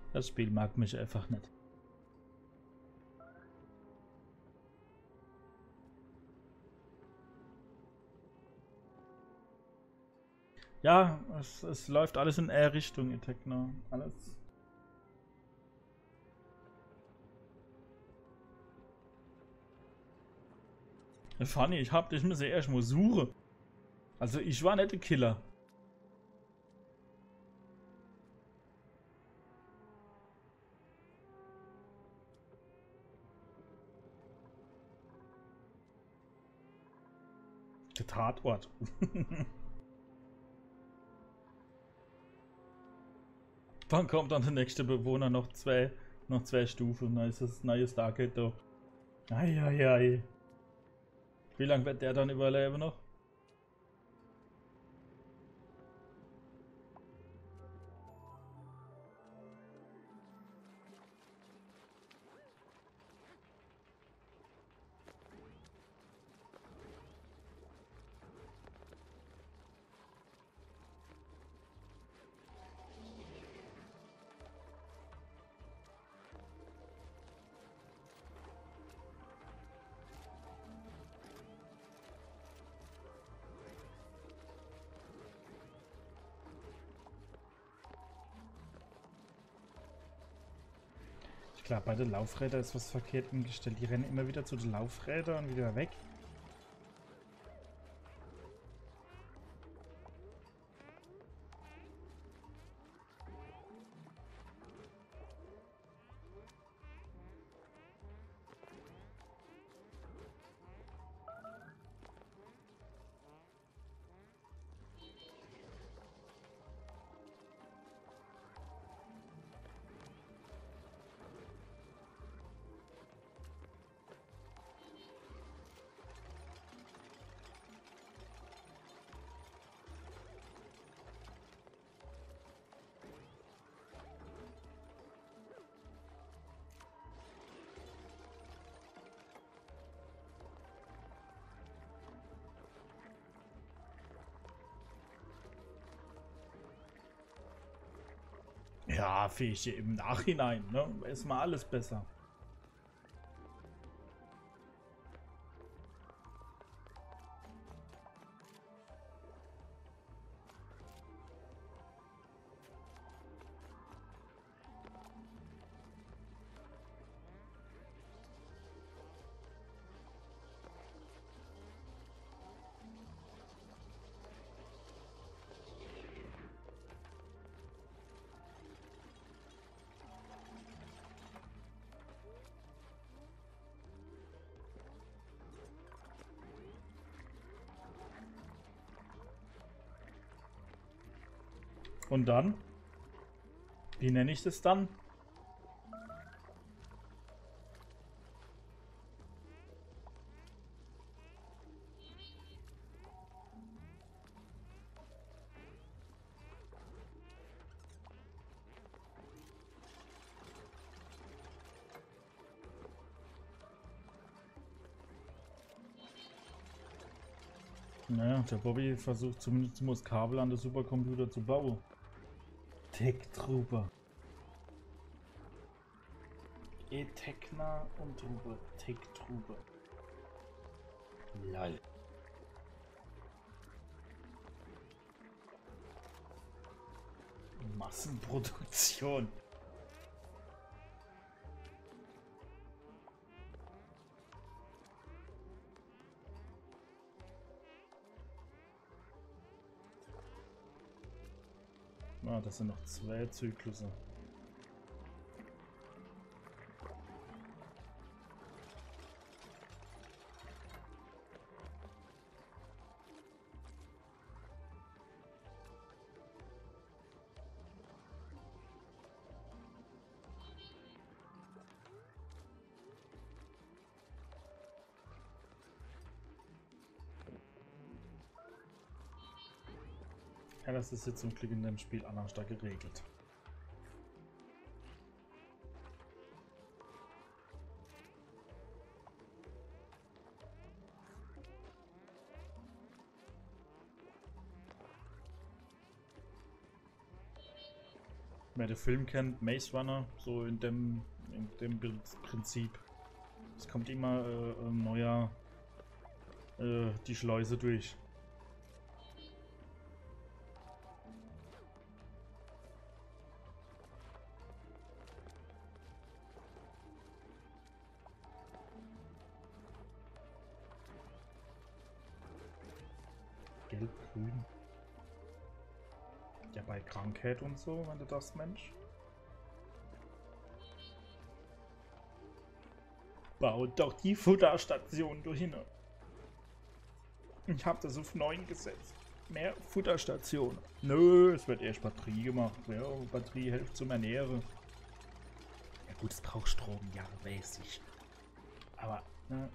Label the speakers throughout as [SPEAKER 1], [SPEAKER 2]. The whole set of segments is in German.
[SPEAKER 1] Das Spiel mag mich einfach nicht. Ja, es läuft alles in R-Richtung, Etekno. Alles. Ja, Fanny, ich hab dich müssen erst mal suchen. Also ich war nicht der Killer. Der Tatort. Dann kommt dann der nächste Bewohner noch zwei Stufen. Dann ist das neue Stargate da. Eieiei. Wie lange wird der dann überleben noch? Ich glaube, bei den Laufrädern ist was verkehrt umgestellt. Die rennen immer wieder zu den Laufrädern und wieder weg. Ja, Fische im Nachhinein, ne? Ist mal alles besser. Und dann? Wie nenne ich das dann? Naja, der Bobby versucht zumindest das Kabel an den Supercomputer zu bauen. Tech Trooper. Etekna und Trooper. Tech Trooper. Lol. Massenproduktion. Ah, das sind noch zwei Zyklusse. Ja, das ist jetzt zum Glück in dem Spiel anders da geregelt. Wer den Film kennt, Maze Runner, so in dem Prinzip. Es kommt immer ein neuer die Schleuse durch. Gelb-grün. Ja, bei Krankheit und so, wenn du das, Mensch. Baut doch die Futterstation durch hin. Ich habe das auf 9 gesetzt. Mehr Futterstationen. Nö, es wird erst Batterie gemacht. Ja, Batterie hilft zum Ernähren. Ja gut, es braucht Strom, ja, weiß ich. Aber, ne?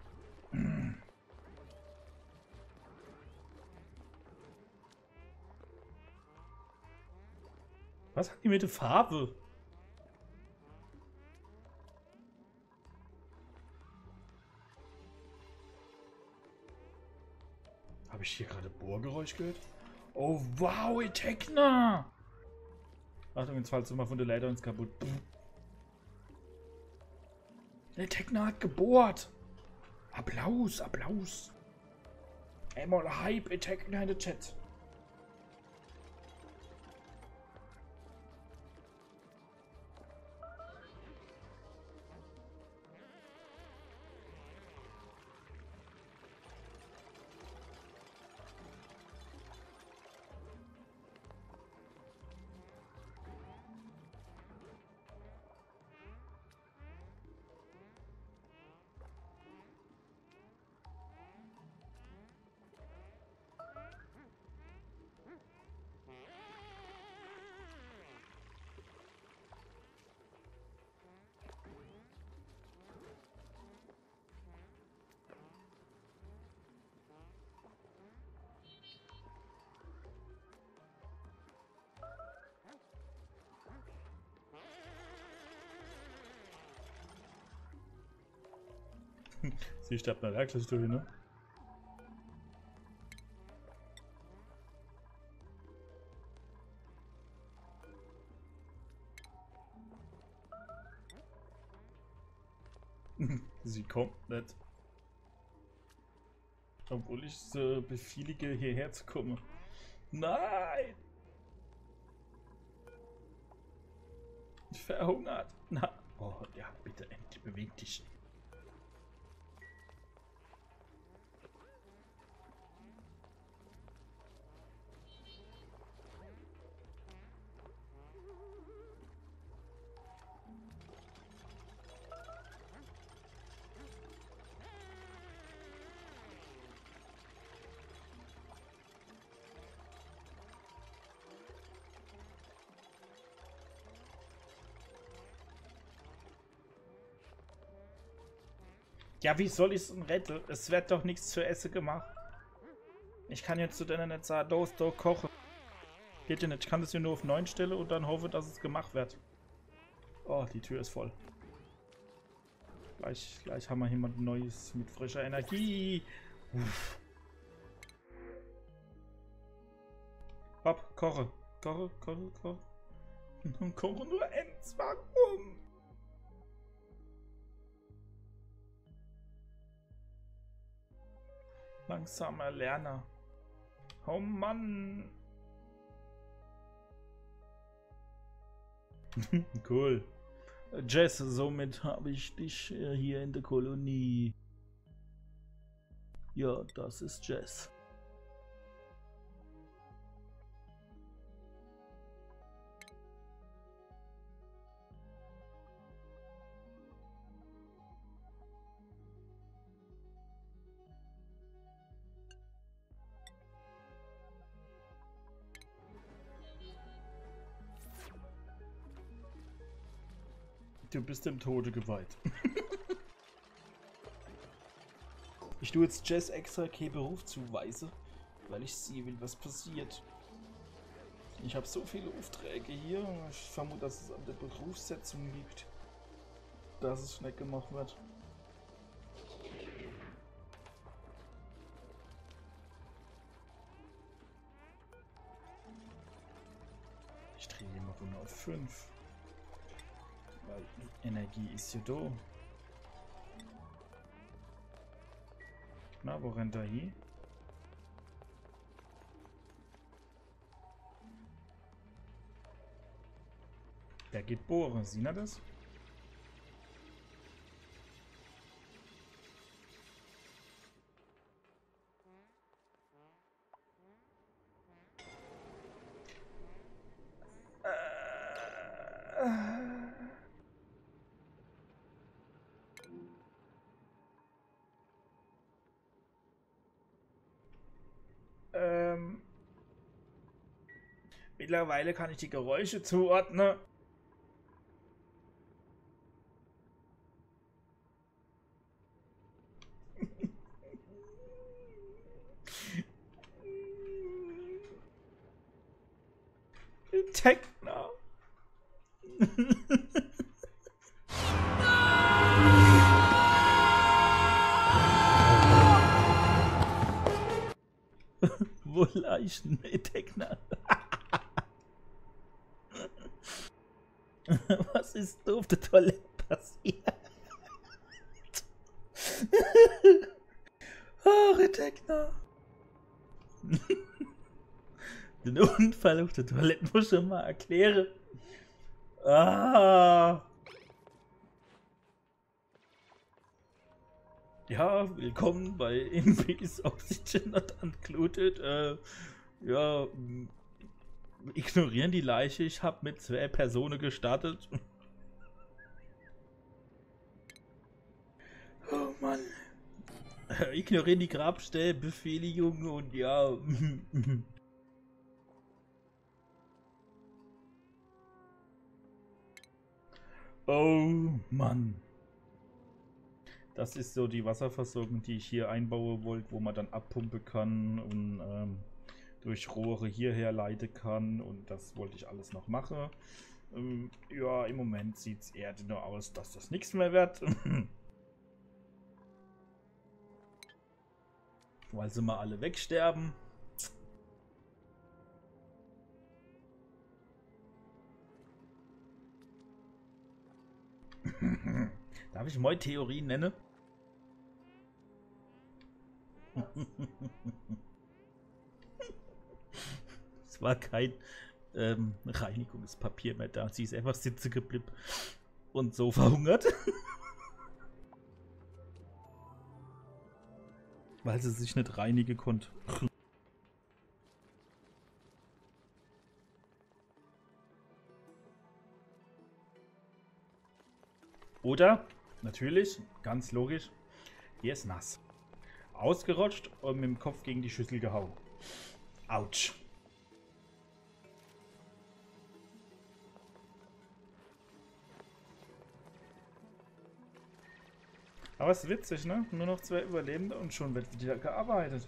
[SPEAKER 1] Was hat die mit der Farbe? Habe ich hier gerade Bohrgeräusch gehört? Oh wow, Etekna! Achtung, jetzt fällst du mal von der Leiter ins kaputt. Etekna hat gebohrt! Applaus, Applaus! Einmal Hype, Etekna in der Chat. Sie sterbt mal wirklich durch, ne? Sie kommt nicht. Obwohl ich befehlige, hierher zu kommen. Nein! Verhungert. Na. Oh, ja, bitte endlich beweg dich. Ja, wie soll ich es denn retten? Es wird doch nichts zu essen gemacht. Ich kann jetzt zu denen nicht sagen, da kochen. Geht ja nicht. Ich kann das hier nur auf 9 stellen und dann hoffe, dass es gemacht wird. Oh, die Tür ist voll. Gleich haben wir jemand Neues mit frischer Energie. Uff. Hopp, koche. Koche. Koche nur eins. Warum? Langsamer Lerner. Oh Mann. Cool. Jess, somit habe ich dich hier in der Kolonie. Ja, das ist Jess. Du bist dem Tode geweiht. Ich tue jetzt Jess extra keinen Beruf zuweise, weil ich sehe will, was passiert. Ich habe so viele Aufträge hier. Ich vermute, dass es an der Berufssetzung liegt, dass es schnell gemacht wird. Ich drehe immer runter auf 5. weil Energie ist ja da. Na, wo rennt er hin? Der geht bohren, sieht ihr das? Mittlerweile kann ich die Geräusche zuordnen. Techno. Wo Leichen mit Techno? Was ist da auf der Toilette passiert? Oh, Techno. Den Unfall auf der Toilette muss ich schon mal erklären. Ah. Ja, willkommen bei Invis Oxygen Not Uncluded. Ja, ignorieren die Leiche. Ich habe mit 2 Personen gestartet. Oh Mann. Ignorieren die Grabstelle, Befehligung und ja. Oh Mann. Das ist so die Wasserversorgung, die ich hier einbauen wollte, wo man dann abpumpen kann und durch Rohre hierher leiten kann. Und das wollte ich alles noch machen. Ja, im Moment sieht es eher nur aus, dass das nichts mehr wird. Weil sie mal alle wegsterben. Darf ich mal Theorien nennen? Es war kein Reinigungspapier mehr da. Sie ist einfach sitzen geblieben und so verhungert. Weil sie sich nicht reinigen konnte. Oder, natürlich, ganz logisch, hier ist nass. Ausgerutscht und mit dem Kopf gegen die Schüssel gehauen. Autsch. Aber es ist witzig, ne? Nur noch 2 Überlebende und schon wird wieder gearbeitet.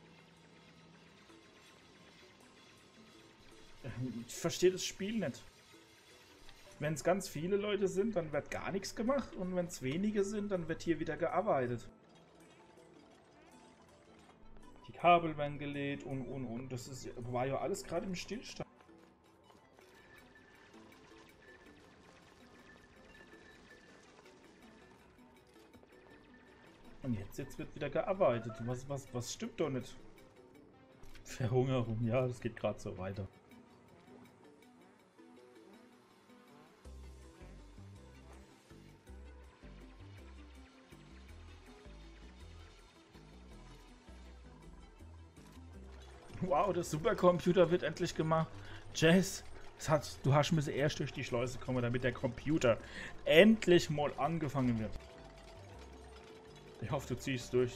[SPEAKER 1] Ich verstehe das Spiel nicht. Wenn es ganz viele Leute sind, dann wird gar nichts gemacht. Und wenn es wenige sind, dann wird hier wieder gearbeitet. Die Kabel werden gelegt und. Das war ja alles gerade im Stillstand. Und jetzt wird wieder gearbeitet. Was stimmt doch nicht? Verhungerung, ja, das geht gerade so weiter. Wow, der Supercomputer wird endlich gemacht. Jess, du hast müssen erst durch die Schleuse kommen, damit der Computer endlich mal angefangen wird. Ich hoffe, du ziehst durch.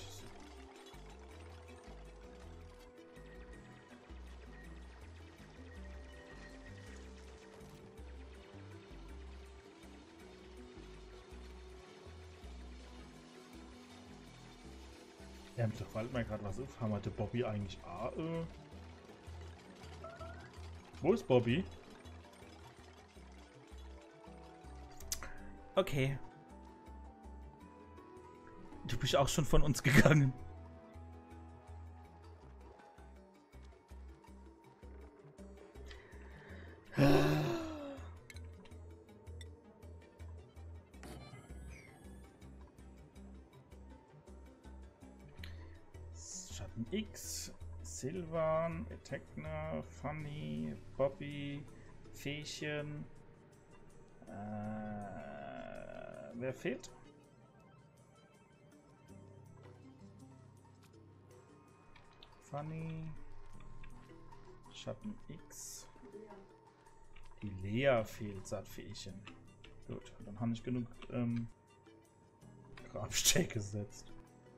[SPEAKER 1] Ja, da fällt mir gerade was auf. Haben wir den Bobby eigentlich auch? Wo ist Bobby? Okay. Du bist auch schon von uns gegangen. Schatten X, Silvan, Etekna, Fanny, Bobby, Feechen. Wer fehlt? Fanny, Schatten X. Die Lea fehlt, sagt Feechen. Gut, dann habe ich genug Grabsteck gesetzt.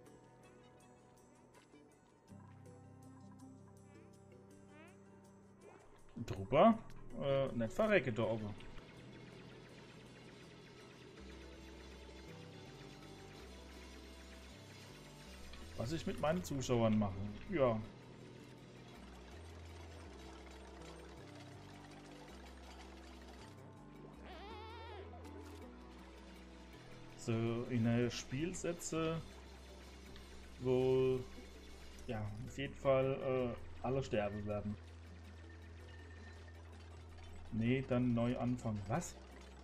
[SPEAKER 1] Drüber? Nicht verrecke da oben. Was ich mit meinen Zuschauern mache. Ja. So in eine Spielsätze, wo ja auf jeden Fall alle sterben werden. Nee, dann neu anfangen. Was?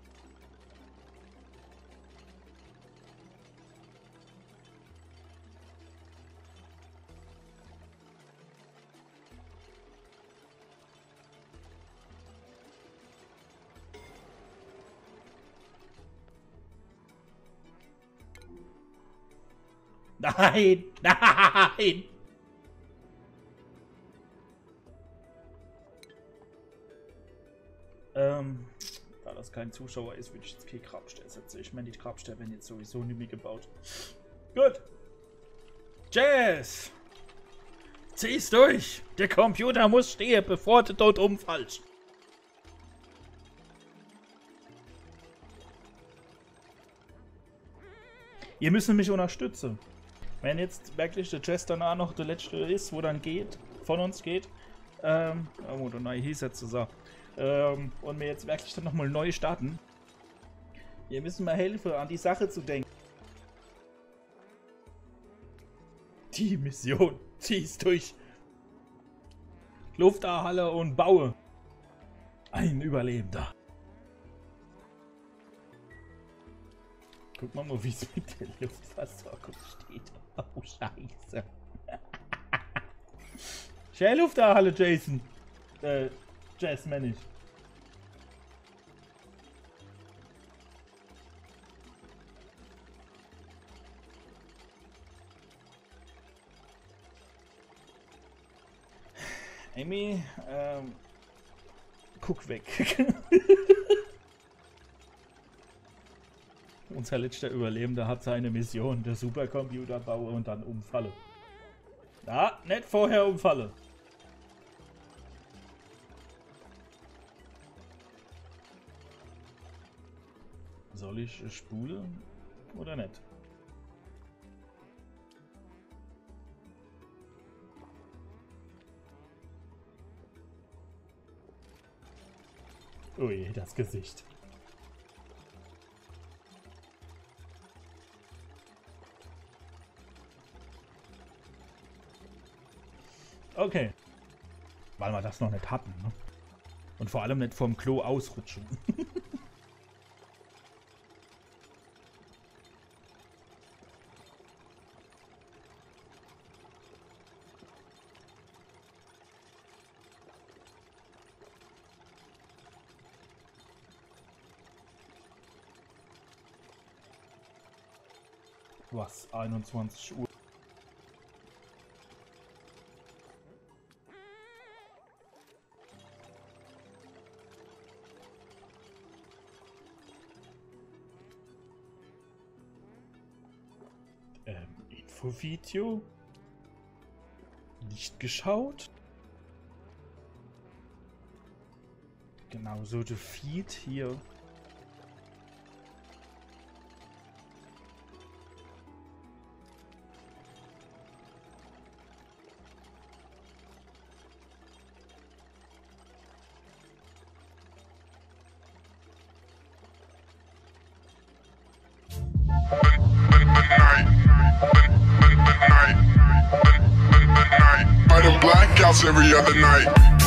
[SPEAKER 1] Nein! Nein! Da das kein Zuschauer ist, würde ich jetzt keine Grabstelle setzen. Ich meine, die Grabstelle werden jetzt sowieso nicht mehr gebaut. Gut! Jazz! Zieh's durch! Der Computer muss stehen, bevor du dort umfallst. Ihr müsst mich unterstützen. Wenn jetzt wirklich der Jazz danach noch der letzte ist, wo dann geht, von uns geht, oder nein, hieß jetzt so, und wir jetzt wirklich dann nochmal neu starten, ihr müsst mir helfen, an die Sache zu denken. Die Mission, zieh's durch. Lufterhalle und baue. Ein Überlebender. Guck mal, wie es mit der Luftversorgung steht. Oh, scheiße. Schnell Lufterhalle, Jason. Jazz, meine ich. Amy, guck weg. Unser letzter Überlebender hat seine Mission, der Supercomputer baue und dann umfalle. Ja, nicht vorher umfalle. Soll ich spulen oder nicht? Ui, das Gesicht. Okay. Weil wir das noch nicht hatten, ne? Und vor allem nicht vom Klo ausrutschen. Was? 21 Uhr. Infovideo? Nicht geschaut? Genauso der Feed hier.
[SPEAKER 2] Blackouts every other night.